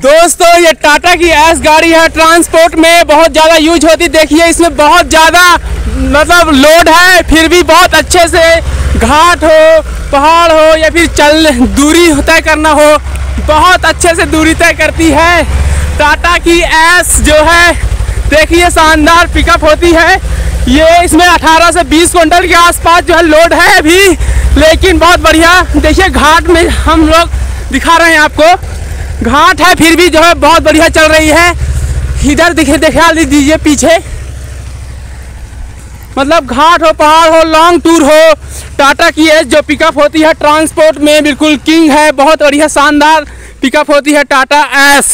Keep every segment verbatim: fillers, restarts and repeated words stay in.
दोस्तों ये टाटा की एस गाड़ी है, ट्रांसपोर्ट में बहुत ज़्यादा यूज होती। देखिए इसमें बहुत ज़्यादा मतलब लोड है, फिर भी बहुत अच्छे से घाट हो, पहाड़ हो या फिर चल दूरी तय करना हो, बहुत अच्छे से दूरी तय करती है। टाटा की एस जो है देखिए शानदार पिकअप होती है। ये इसमें अठारह से बीस क्विंटल के आसपास जो है लोड है अभी, लेकिन बहुत बढ़िया। देखिए घाट में हम लोग दिखा रहे हैं आपको, घाट है फिर भी जो है बहुत बढ़िया चल रही है। इधर दिखे दिखा दीजिए पीछे, मतलब घाट हो, पहाड़ हो, लॉन्ग टूर हो, टाटा की एस जो पिकअप होती है ट्रांसपोर्ट में बिल्कुल किंग है। बहुत बढ़िया शानदार पिकअप होती है टाटा एस।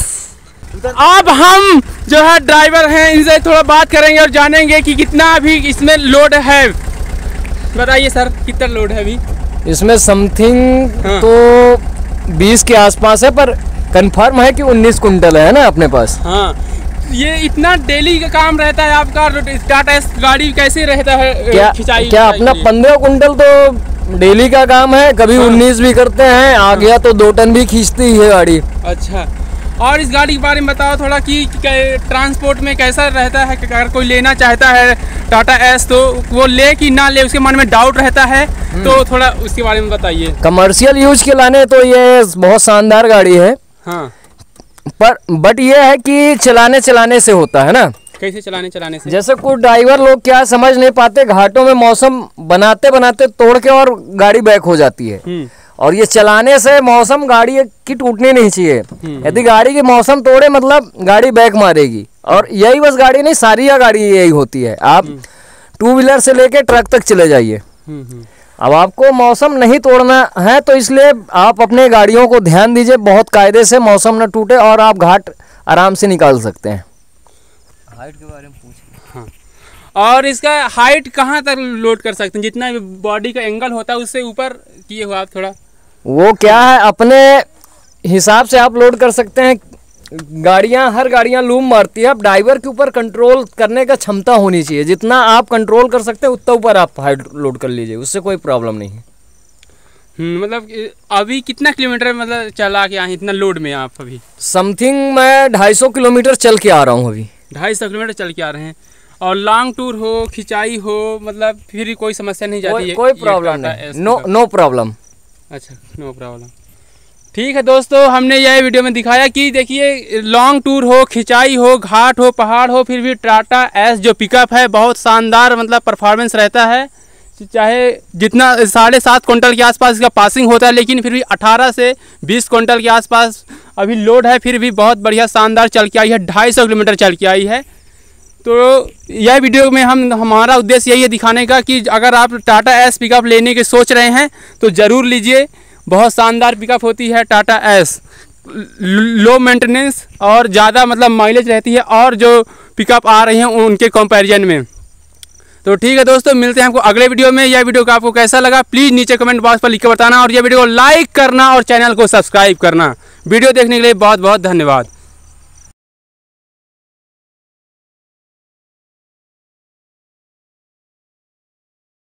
अब हम जो है ड्राइवर हैं, इनसे थोड़ा बात करेंगे और जानेंगे कि कितना अभी इसमें लोड है। बताइए सर कितना लोड है अभी इसमें? समथिंग हाँ। तो बीस के आसपास है, पर कंफर्म है कि उन्नीस कुंटल है ना अपने पास। हाँ, ये इतना डेली का काम रहता है आपका टाटा एस गाड़ी कैसे रहता है? क्या खिंचाई क्या अपना पंद्रह कुंटल तो डेली का काम है, कभी हाँ। उन्नीस भी करते हैं, आ गया तो दो टन भी खींचती है गाड़ी। अच्छा, और इस गाड़ी के बारे में बताओ थोड़ा कि ट्रांसपोर्ट में कैसा रहता है? अगर कोई लेना चाहता है टाटा एस तो वो ले कि ना ले, उसके मन में डाउट रहता है, तो थोड़ा उसके बारे में बताइए। कमर्शियल यूज के लाने तो ये बहुत शानदार गाड़ी है हाँ, पर बट ये है कि चलाने चलाने से होता है ना। कैसे चलाने चलाने से? जैसे कुछ ड्राइवर लोग क्या समझ नहीं पाते, घाटों में मौसम बनाते बनाते तोड़ के और गाड़ी बैक हो जाती है, और ये चलाने से मौसम गाड़ी की टूटनी नहीं चाहिए। यदि गाड़ी की मौसम तोड़े मतलब गाड़ी बैक मारेगी, और यही बस गाड़ी नहीं, सारी गाड़ी यही होती है। आप टू व्हीलर से लेके ट्रक तक चले जाइए, अब आपको मौसम नहीं तोड़ना है तो इसलिए आप अपने गाड़ियों को ध्यान दीजिए, बहुत कायदे से मौसम न टूटे और आप घाट आराम से निकाल सकते हैं। हाइट के बारे में पूछिए। हाँ, और इसका हाइट कहाँ तक लोड कर सकते हैं? जितना बॉडी का एंगल होता है उससे ऊपर किए हो आप थोड़ा? वो क्या है, अपने हिसाब से आप लोड कर सकते हैं। गाड़ियां हर गाड़ियां लूम मारती है, अब ड्राइवर के ऊपर कंट्रोल करने का क्षमता होनी चाहिए। जितना आप कंट्रोल कर सकते हैं उतना ऊपर आप हाइट लोड कर लीजिए, उससे कोई प्रॉब्लम नहीं है। मतलब अभी कितना किलोमीटर मतलब चला के आए इतना लोड में आप? अभी समथिंग मैं ढाई सौ किलोमीटर चल के आ रहा हूँ अभी। ढाई सौ किलोमीटर चल के आ रहे हैं, और लॉन्ग टूर हो, खिंचाई हो, मतलब फिर कोई समस्या नहीं जाती है? कोई प्रॉब्लम नहीं, नो नो प्रॉब्लम। अच्छा, नो प्रॉब्लम। ठीक है दोस्तों, हमने यह वीडियो में दिखाया कि देखिए लॉन्ग टूर हो, खिंचाई हो, घाट हो, पहाड़ हो, फिर भी टाटा एस जो पिकअप है बहुत शानदार मतलब परफॉर्मेंस रहता है। चाहे जितना साढ़े सात क्विंटल के आसपास इसका पासिंग होता है, लेकिन फिर भी अठारह से बीस क्विंटल के आसपास अभी लोड है, फिर भी बहुत बढ़िया शानदार चल के आई है। ढाई सौ किलोमीटर चल के आई है। तो यह वीडियो में हम हमारा उद्देश्य यही है दिखाने का कि अगर आप टाटा एस पिकअप लेने की सोच रहे हैं तो ज़रूर लीजिए। बहुत शानदार पिकअप होती है टाटा एस, लो मेंटेनेंस और ज़्यादा मतलब माइलेज रहती है और जो पिकअप आ रही हैं उनके कंपैरिजन में। तो ठीक है दोस्तों, मिलते हैं आपको अगले वीडियो में। यह वीडियो का आपको कैसा लगा प्लीज़ नीचे कमेंट बॉक्स पर लिख के बताना, और यह वीडियो को लाइक करना और चैनल को सब्सक्राइब करना। वीडियो देखने के लिए बहुत बहुत धन्यवाद।